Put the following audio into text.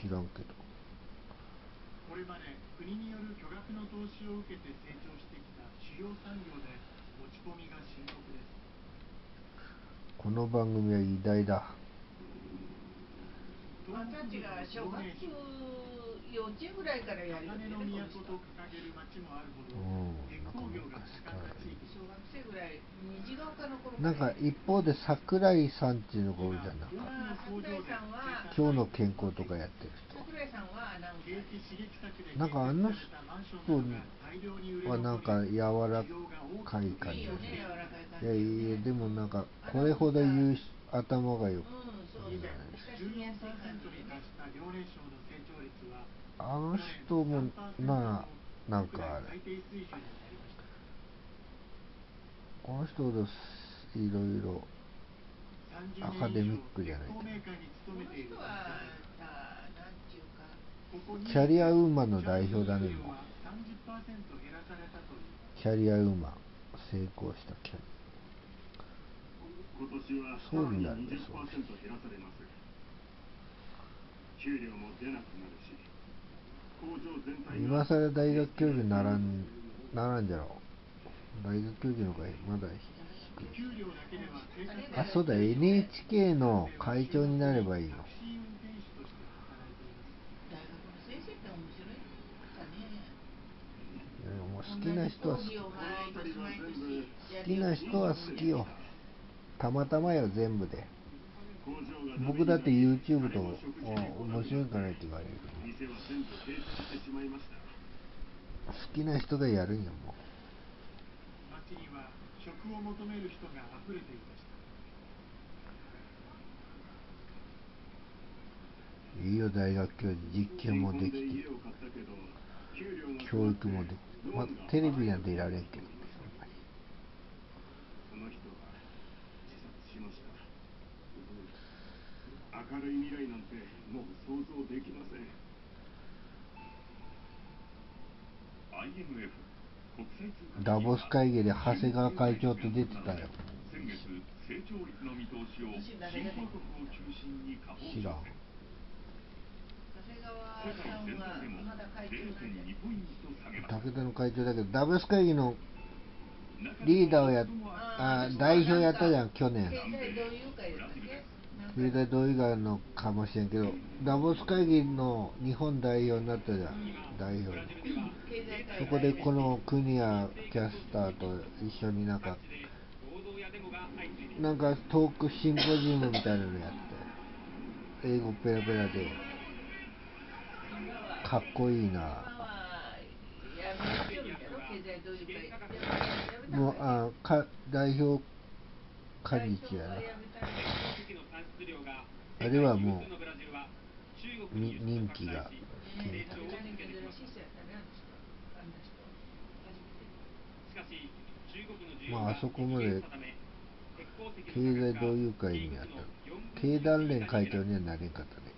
知らんけど。 これまで国による巨額の投資を受けて成長してきた主要産業で落ち込みが深刻です。 この番組は偉大だ。 私たちが小学幼稚園ぐらいからやるよね。 高根の都と掲げる町もあるほど鉄鋼業が盛んな地域。 小学生ぐらい虹ヶ丘の頃なんか一方で桜井さんっていうのがおるじゃん。なんか今日の健康とかやってる人。 桜井さんはアナウンサーです。 なんかあの人はなんか柔らかい感じ。 いいよね、柔らかい感じ。 いやでもなんかこれほど言う頭がよくそうじゃない。親しみやすい感じでね。 あの人もなんかあれ。この人ほどいろいろアカデミックじゃないけど。 この人はなんていうか。 キャリアウーマンの代表だね。もうキャリアウーマン、成功したキャリア、総理になるんだ。そう今更大学教授ならんじゃろう。大学教授の方がまだ低い。あ、そうだ、 NHK の会長になればいいの。 大学の先生って面白いかね。 もう好きな人は好き。好きな人は好きよ。たまたまよ、全部で。僕だって YouTube と面白いからって言われる。好きな人がやるんよ。もう街には職を求める人が溢れていました。 いいよ、大学教授。実験もできて教育もできて、テレビなんていられんけどね。 明るい未来なんてもう想像できません。 IMF 国際通貨ダボス会議で長谷川会長と出てたよ。 先月成長率の見通しを新興国を中心に下方修正。 長谷川さんはまだ会長なんで。 武田の会長だけど、ダボス会議のリーダーを代表やったじゃん、去年。 経済同友会だったっけ。 経済同友会のかもしれんけど、ダボス会議の日本代表になったじゃん、代表に。そこでこの国谷キャスターと一緒になんかトークシンポジウムみたいなのやって、英語ペラペラでかっこいいな。もう代表幹事やな。あれはもう任期が決めた。あそこまで経済同友会にあった経団連会長にはなれんかったね。